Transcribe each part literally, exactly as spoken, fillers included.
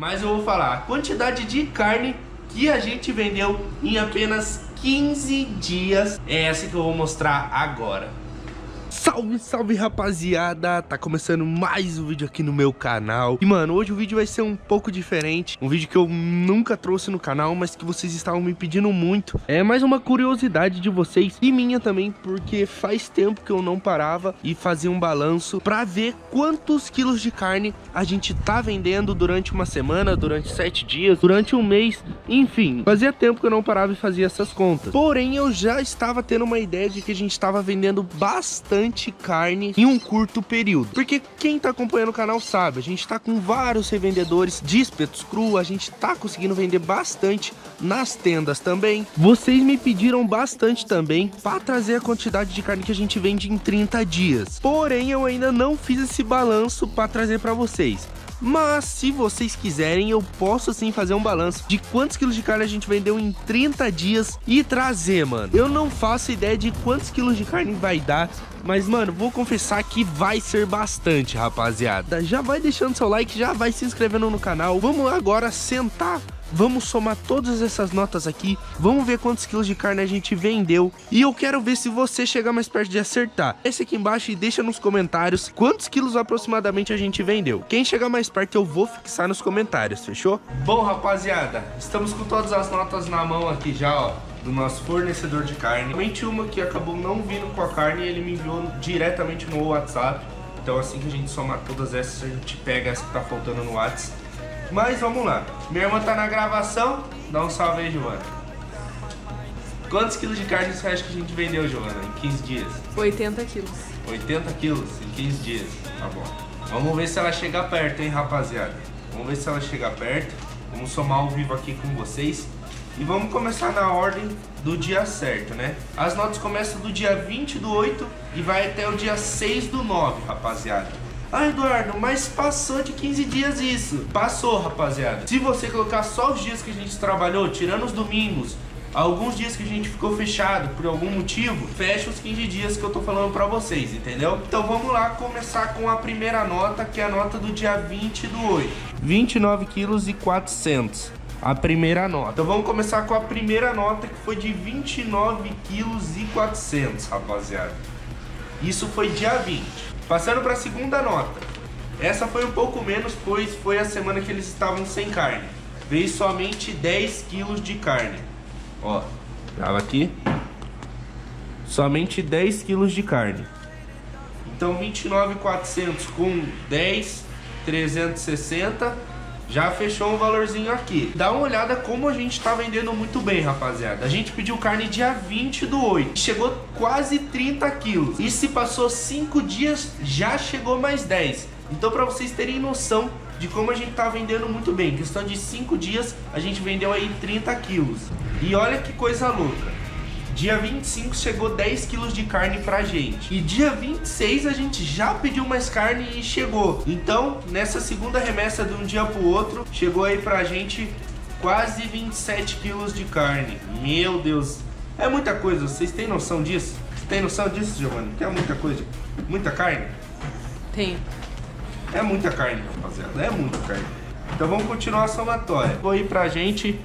mas eu vou falar a quantidade de carne que a gente vendeu em apenas quinze dias. É essa que eu vou mostrar agora. Salve, salve, rapaziada! Tá começando mais um vídeo aqui no meu canal. E, mano, hoje o vídeo vai ser um pouco diferente. Um vídeo que eu nunca trouxe no canal, mas que vocês estavam me pedindo muito. É mais uma curiosidade de vocês e minha também, porque faz tempo que eu não parava e fazia um balanço pra ver quantos quilos de carne a gente tá vendendo durante uma semana, durante sete dias, durante um mês, enfim. Fazia tempo que eu não parava e fazia essas contas. Porém, eu já estava tendo uma ideia de que a gente tava vendendo bastante carne em um curto período, porque quem tá acompanhando o canal sabe, a gente tá com vários revendedores de espetos cru, a gente tá conseguindo vender bastante nas tendas também. Vocês me pediram bastante também para trazer a quantidade de carne que a gente vende em trinta dias, porém eu ainda não fiz esse balanço para trazer para vocês. Mas se vocês quiserem, eu posso sim fazer um balanço de quantos quilos de carne a gente vendeu em trinta dias e trazer, mano. Eu não faço ideia de quantos quilos de carne vai dar, mas, mano, vou confessar que vai ser bastante, rapaziada. Já vai deixando seu like, já vai se inscrevendo no canal. Vamos agora sentar. Vamos somar todas essas notas aqui, vamos ver quantos quilos de carne a gente vendeu. E eu quero ver se você chegar mais perto de acertar. Desce aqui embaixo e deixa nos comentários quantos quilos aproximadamente a gente vendeu. Quem chegar mais perto eu vou fixar nos comentários, fechou? Bom, rapaziada, estamos com todas as notas na mão aqui já, ó, do nosso fornecedor de carne. Somente uma que acabou não vindo com a carne e ele me enviou diretamente no WhatsApp. Então assim que a gente somar todas essas, a gente pega essa que tá faltando no WhatsApp. Mas vamos lá, minha irmã tá na gravação, dá um salve aí, Joana. Quantos quilos de carne você acha que a gente vendeu, Joana, em quinze dias? oitenta quilos. oitenta quilos em quinze dias, tá bom. Vamos ver se ela chega perto, hein, rapaziada. Vamos ver se ela chega perto, vamos somar ao vivo aqui com vocês. E vamos começar na ordem do dia certo, né? As notas começam do dia vinte do oito e vai até o dia seis do nove, rapaziada. Ah, Eduardo, mas passou de quinze dias isso. Passou, rapaziada. Se você colocar só os dias que a gente trabalhou, tirando os domingos, alguns dias que a gente ficou fechado por algum motivo, fecha os quinze dias que eu tô falando pra vocês, entendeu? Então vamos lá começar com a primeira nota, que é a nota do dia vinte do oito. vinte e nove quilos e quatrocentos. A primeira nota. Então vamos começar com a primeira nota, que foi de vinte e nove quilos e quatrocentos, rapaziada. Isso foi dia vinte. Passando para a segunda nota. Essa foi um pouco menos, pois foi a semana que eles estavam sem carne. Veio somente dez quilos de carne. Ó, tava aqui. Somente dez quilos de carne. Então vinte e nove mil e quatrocentos com dez, trezentos e sessenta. Já fechou um valorzinho aqui. Dá uma olhada como a gente tá vendendo muito bem, rapaziada. A gente pediu carne dia vinte do oito. Chegou quase trinta quilos. E se passou cinco dias, já chegou mais dez. Então, pra vocês terem noção de como a gente tá vendendo muito bem. Em questão de cinco dias, a gente vendeu aí trinta quilos. E olha que coisa louca. Dia vinte e cinco chegou dez quilos de carne pra gente. E dia vinte e seis a gente já pediu mais carne e chegou. Então, nessa segunda remessa de um dia pro outro, chegou aí pra gente quase vinte e sete quilos de carne. Meu Deus. É muita coisa, vocês têm noção disso? Você tem noção disso, Giovanni? Que é muita coisa? Muita carne? Tenho. É muita carne, rapaziada. É muita carne. Então vamos continuar a somatória. Foi pra gente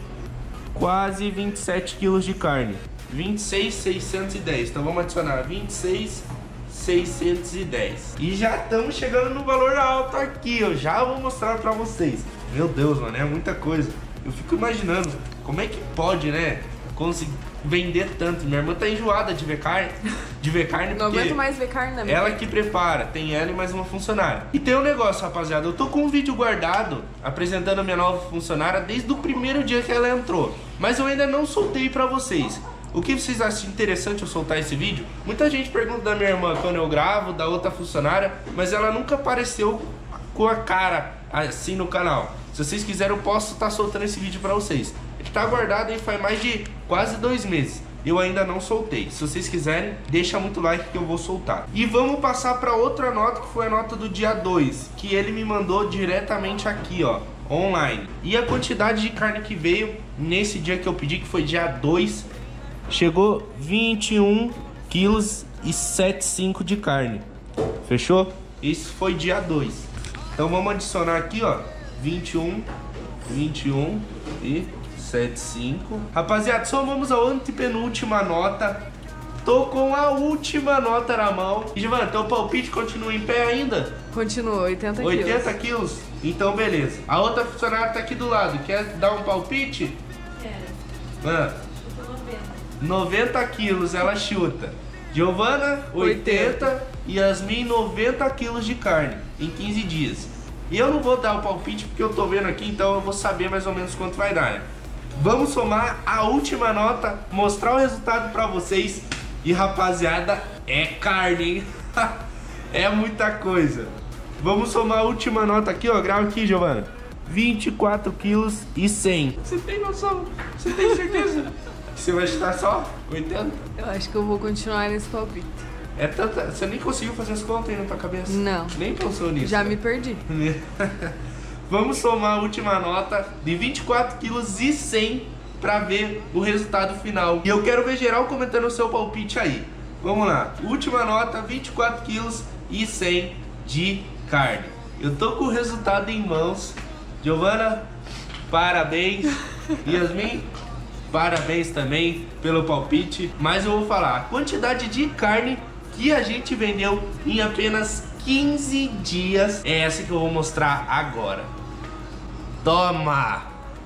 quase vinte e sete quilos de carne. vinte e seis mil seiscentos e dez. Então vamos adicionar vinte e seis mil seiscentos e dez. E já estamos chegando no valor alto aqui. Eu já vou mostrar pra vocês. Meu Deus, mano, é muita coisa. Eu fico imaginando como é que pode, né, conseguir vender tanto. Minha irmã tá enjoada de ver carne. De ver carne Não aguento mais ver carne na minha ela que prepara, tem ela e mais uma funcionária. E tem um negócio, rapaziada, eu tô com um vídeo guardado apresentando a minha nova funcionária desde o primeiro dia que ela entrou, mas eu ainda não soltei pra vocês. O que vocês acham interessante eu soltar esse vídeo? Muita gente pergunta da minha irmã quando eu gravo, da outra funcionária, mas ela nunca apareceu com a cara assim no canal. Se vocês quiserem eu posso estar soltando esse vídeo pra vocês. Ele tá guardado aí faz mais de quase dois meses. Eu ainda não soltei. Se vocês quiserem, deixa muito like que eu vou soltar. E vamos passar para outra nota, que foi a nota do dia dois, que ele me mandou diretamente aqui, ó, online. E a quantidade de carne que veio nesse dia que eu pedi, que foi dia dois, chegou vinte e um quilos e setenta e cinco de carne. Fechou? Isso foi dia dois. Então vamos adicionar aqui, ó, vinte e um vinte e um e setenta e cinco. Rapaziada, somamos a antepenúltima nota. Tô com a última nota na mão. E Giovana, teu palpite continua em pé ainda? Continua, oitenta quilos. oitenta quilos? Então beleza. A outra funcionária tá aqui do lado. Quer dar um palpite? Quero. Ah. Eu tô noventa. noventa quilos ela chuta. Giovana, oitenta. E Yasmin, noventa quilos de carne em quinze dias. E eu não vou dar o palpite porque eu tô vendo aqui, então eu vou saber mais ou menos quanto vai dar, né? Vamos somar a última nota, mostrar o resultado pra vocês. E rapaziada, é carne, hein? É muita coisa. Vamos somar a última nota aqui, ó. Grava aqui, Giovana. vinte e quatro quilos e cem. Você tem noção? Você tem certeza que você vai chutar só oitenta? Eu acho que eu vou continuar nesse palpite. É tanta... Você nem conseguiu fazer as contas aí na tua cabeça? Não. Nem pensou nisso. Já né? me perdi. Vamos somar a última nota de vinte e quatro quilos e cem pra ver o resultado final. E eu quero ver geral comentando o seu palpite aí. Vamos lá. Última nota, vinte e quatro quilos e cem de carne. Eu tô com o resultado em mãos. Giovana, parabéns. Yasmin, parabéns também pelo palpite. Mas eu vou falar a quantidade de carne que a gente vendeu em apenas quinze dias. É essa que eu vou mostrar agora. Toma!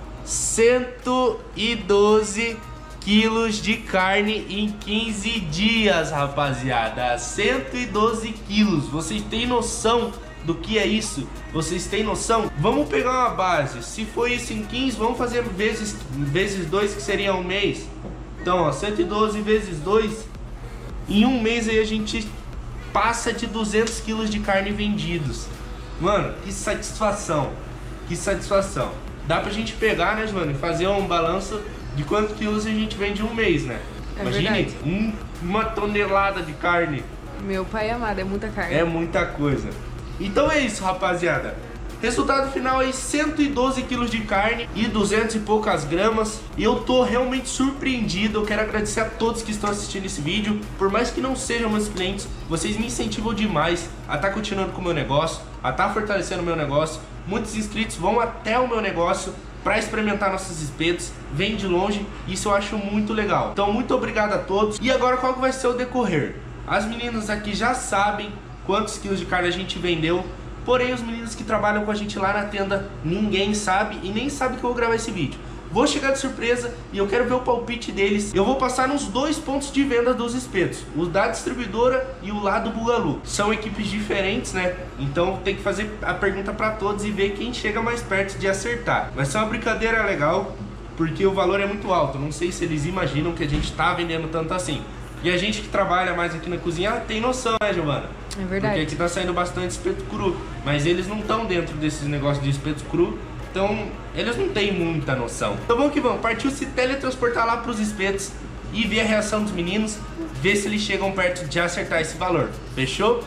cento e doze quilos de carne em quinze dias, rapaziada. cento e doze quilos. Vocês têm noção do que é isso? Vocês têm noção? Vamos pegar uma base. Se foi isso em quinze, vamos fazer vezes vezes dois, que seria um mês. Então, ó, cento e doze vezes dois. Em um mês aí a gente passa de duzentos quilos de carne vendidos. Mano, que satisfação. Que satisfação. Dá pra gente pegar, né, Joana, e fazer um balanço de quantos quilos a gente vende em um mês, né? É Imagine um, uma tonelada de carne. Meu pai amado, é muita carne. É muita coisa. Então é isso, rapaziada. Resultado final aí, cento e doze quilos de carne e duzentas e poucas gramas. E eu tô realmente surpreendido. Eu quero agradecer a todos que estão assistindo esse vídeo. Por mais que não sejam meus clientes, vocês me incentivam demais a estar continuando com o meu negócio, a estar fortalecendo o meu negócio. Muitos inscritos vão até o meu negócio para experimentar nossos espetos, vem de longe, isso eu acho muito legal. Então muito obrigado a todos. E agora qual que vai ser o decorrer? As meninas aqui já sabem quantos quilos de carne a gente vendeu, porém os meninos que trabalham com a gente lá na tenda, ninguém sabe e nem sabe que eu vou gravar esse vídeo. Vou chegar de surpresa e eu quero ver o palpite deles. Eu vou passar nos dois pontos de venda dos espetos, o da distribuidora e o lá do Bugalu. São equipes diferentes, né? Então tem que fazer a pergunta para todos e ver quem chega mais perto de acertar. Vai ser uma brincadeira legal, porque o valor é muito alto. Não sei se eles imaginam que a gente tá vendendo tanto assim. E a gente que trabalha mais aqui na cozinha tem noção, né, Giovana? É verdade. Porque aqui tá saindo bastante espeto cru, mas eles não estão dentro desses negócios de espeto cru. Então, eles não têm muita noção. Então vamos que vamos, partiu se teletransportar lá pros espetos e ver a reação dos meninos, ver se eles chegam perto de acertar esse valor. Fechou?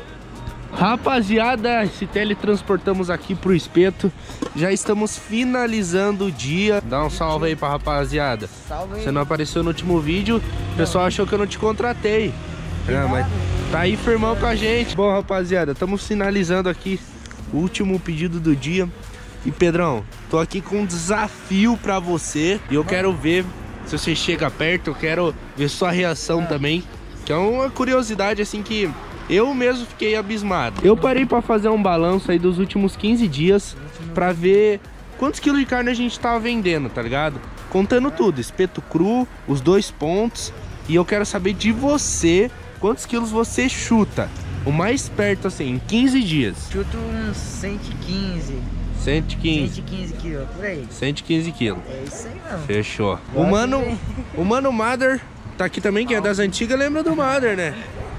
Rapaziada, se teletransportamos aqui pro espeto. Já estamos finalizando o dia. Dá um salve aí pra rapaziada. Salve aí. Você não apareceu no último vídeo, o pessoal achou que eu não te contratei. É, mas tá aí firmão com a gente. Bom, rapaziada, estamos finalizando aqui o último pedido do dia. E Pedrão, tô aqui com um desafio pra você. E eu quero ver se você chega perto. Eu quero ver sua reação também. Que é uma curiosidade assim que eu mesmo fiquei abismado. Eu parei pra fazer um balanço aí dos últimos quinze dias pra ver quantos quilos de carne a gente tava vendendo, tá ligado? Contando tudo, espeto cru, os dois pontos. E eu quero saber de você quantos quilos você chuta. O mais perto assim, em quinze dias. Chuto uns cento e quinze. cento e quinze. cento e quinze quilos, por aí. cento e quinze quilos. É isso aí mesmo. Fechou. O mano, o mano Mother tá aqui também, que é das antigas, lembra do Mother, né?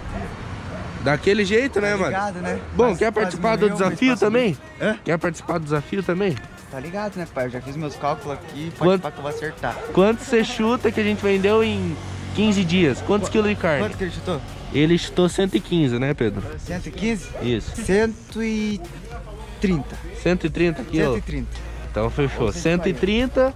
Daquele jeito, né, mano? Tá ligado, né? Bom, Mas quer quase participar do mil, mas desafio quase também? mil. Hã? Quer participar do desafio também? Tá ligado, né, pai? Eu já fiz meus cálculos aqui, pode Quanto- falar que eu vou acertar. Quanto você chuta que a gente vendeu em quinze dias? Quantos quilos de carne? Quanto que ele chutou? Ele chutou cento e quinze, né, Pedro? cento e quinze? Isso. cento e trinta. cento e trinta cento quilos? e trinta. Então fechou. cento e trinta.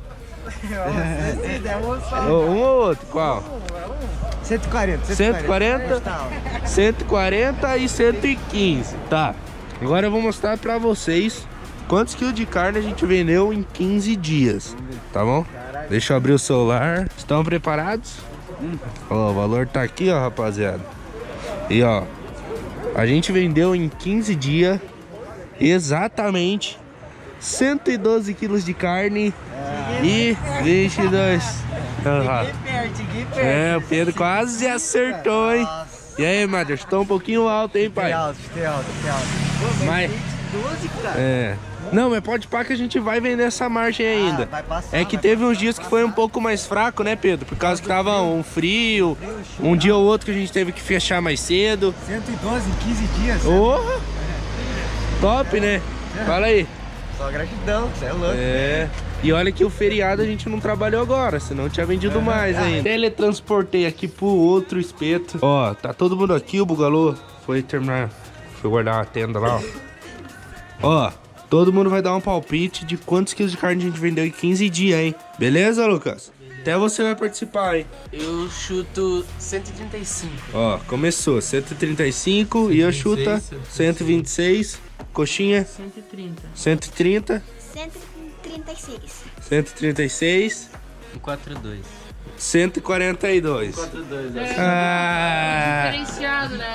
cento Um ou outro? Qual? e quarenta. cento e quarenta? Tá, ó. cento e quarenta e cento e quinze. Tá. Agora eu vou mostrar pra vocês quantos quilos de carne a gente vendeu em quinze dias, tá bom? Deixa eu abrir o celular. Estão preparados? Ó, o valor tá aqui, ó, rapaziada. E ó, a gente vendeu em quinze dias exatamente cento e doze quilos de carne e vinte e dois. Uhum. É, o Pedro quase acertou, hein? E aí, Matheus, tá um pouquinho alto, hein, pai? Tem alto, tem alto, tem alto. Mas... doze, cara. É. Não, mas pode pá que a gente vai vender essa margem ainda. Ah, vai passar, é que vai teve passar, uns dias vai que foi um passar. pouco mais fraco, né, Pedro? Por causa que tava um frio, um dia ou outro que a gente teve que fechar mais cedo. cento e doze em quinze dias. Oh! Top, né? Fala aí. Só gratidão, você é louco. É. E olha que o feriado a gente não trabalhou agora, senão tinha vendido mais ainda. Teletransportei aqui pro outro espeto. Ó, tá todo mundo aqui, o Bugalô foi terminar, foi guardar uma tenda lá, ó. Ó, todo mundo vai dar um palpite de quantos quilos de carne a gente vendeu em quinze dias, hein? Beleza, Lucas? Até você vai participar, hein? Eu chuto cento e trinta e cinco. Ó, começou, cento e trinta e cinco e eu chuta cento e vinte e seis. Coxinha? cento e trinta. cento e trinta. cento e trinta e seis. cento e trinta e seis. quatro dois. cento e quarenta e dois. quatro dois. Ah, Diferenciado, né?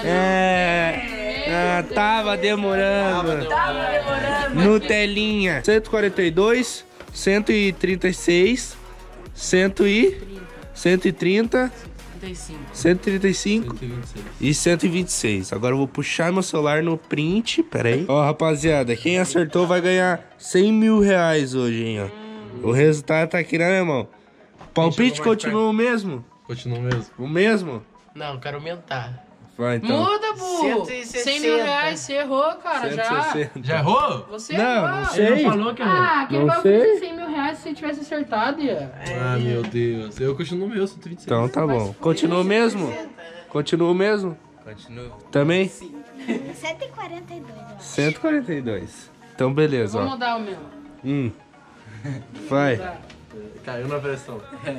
é. Ah, tava demorando. Tava demorando. Nutelinha. cento e quarenta e dois, cento e trinta e seis, cento e cento e trinta, trinta e cinco. cento e trinta e cinco cento e vinte e seis. e cento e vinte e seis. Agora eu vou puxar meu celular no print. Pera aí. Ó, rapaziada, quem acertou vai ganhar cem mil reais hoje, hein, ó. O resultado tá aqui, né, meu irmão? Palpite continua o mesmo? Continua mesmo. O mesmo? Não, quero aumentar. Vai, então. Muda, Bu! cento e sessenta. cem mil reais, você errou, cara, já. cento e sessenta. Já errou? Você Não, errou. não sei. Ele não falou que errou. Ah, aquele Não bagulho sei. de cem mil reais se você tivesse acertado, ia. Ah, meu Deus. Eu continuo meu, cento e vinte e seis. Então tá bom. Continua o mesmo? Continua o mesmo? Continua. Também? cento e quarenta e dois, eu acho. cento e quarenta e dois. Então beleza, Vou ó. mudar o meu. Hum. Vai. Caiu na pressão.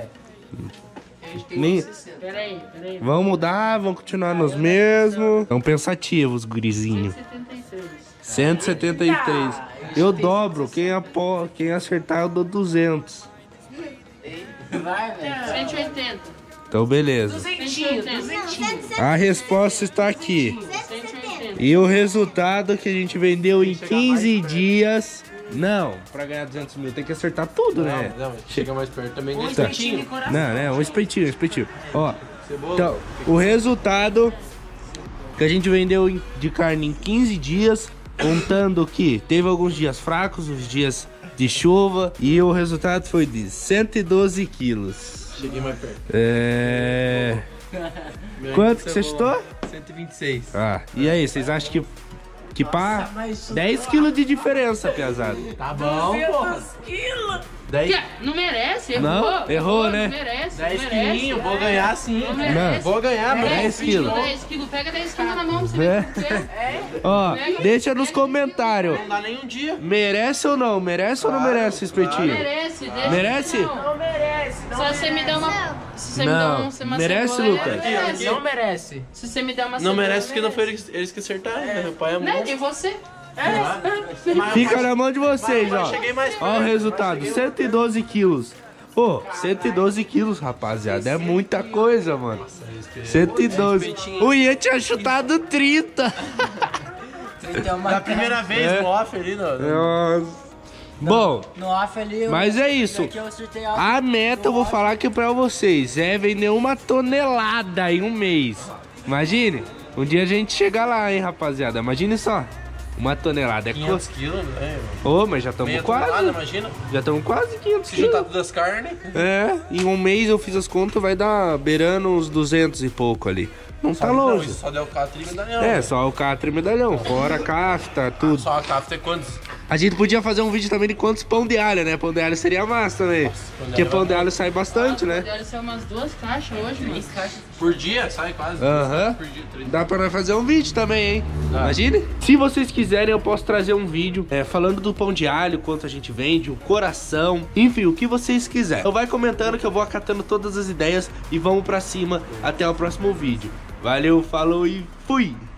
Nem... Peraí, peraí. Vamos mudar, vamos continuar nos mesmos. Estão pensativos, gurizinho. setenta e seis. cento e setenta e três. Eu dobro. Quem, apo... Quem acertar, eu dou duzentos. cento e oitenta. Então beleza. cento e oitenta. Não, cento e setenta. A resposta está aqui. cento e setenta. E o resultado que a gente vendeu em quinze dias... Não, pra ganhar duzentos mil tem que acertar tudo, né? Não, chega mais perto também. Um Tá. Não, né? Um espetinho, um espetinho. Ó, então, o resultado que a gente vendeu em- de carne em quinze dias, contando que teve alguns dias fracos, os dias de chuva, e o resultado foi de cento e doze quilos. Cheguei mais perto. É... Quanto que você chutou? cento e vinte e seis. Ah, e aí, vocês acham que... Que pá, dez quilos de diferença, piazada. Tá bom, porra. dez, Que- Não merece, errou. Não? Errou, né? Não merece, dez não merece. quilinhos, vou ganhar sim. Não merece. Vou ganhar, mano. dez quilos. dez quilos, pega dez quilos na mão pra você É. ver o que é. Ó, deixa nos comentários. Não dá nem um dia. Merece ou não? Merece ou não merece, espetinho? Merece, deixa. Merece? Não merece. Só você me dá uma. Se você me dá Não. um, você uma Merece, cebola, Lucas? merece. Não merece. Se você me der uma Não cebola, merece porque não foi eles, eles que acertaram, né? Meu pai é Né? monstro. E você? Mas- Fica na mão de vocês, ó. cheguei mais perto. Ó o resultado, cento e doze quilos. Pô, cento e doze quilos, rapaziada. É muita coisa, mano. cento e doze. O Ian tinha chutado trinta. Na primeira vez É. no off ali, no, Nossa. Bom, No off ali, eu, mas é isso. aqui eu acertei algo. A meta, eu vou falar aqui pra vocês, é vender uma tonelada em um mês. Imagine, um dia a gente chegar lá, hein, rapaziada. Imagine só, uma tonelada. É quinhentos co... quilos, né? Ô, mas já estamos Meia quase. tonelada, imagina. Já estamos quase quinhentos Se juntar quilos. todas as carnes. É, em um mês eu fiz as contas, vai dar beirando uns duzentos e pouco ali. Não tá Não, longe. isso só deu catra e medalhão. É, né? só o catra e medalhão, fora a cafta, tudo. Só a cafta é quantos? A gente podia fazer um vídeo também de quantos pão de alho, né? Pão de alho seria massa também. Porque pão de alho sai bastante, né? Deve ser umas duas caixas hoje, mano. Por dia? Sai quase. Aham. Por dia, três. Dá pra nós fazer um vídeo também, hein? Imagine. Se vocês quiserem, eu posso trazer um vídeo é, falando do pão de alho, quanto a gente vende, o coração, enfim, o que vocês quiserem. Então vai comentando que eu vou acatando todas as ideias e vamos pra cima. Até o próximo vídeo. Valeu, falou e fui!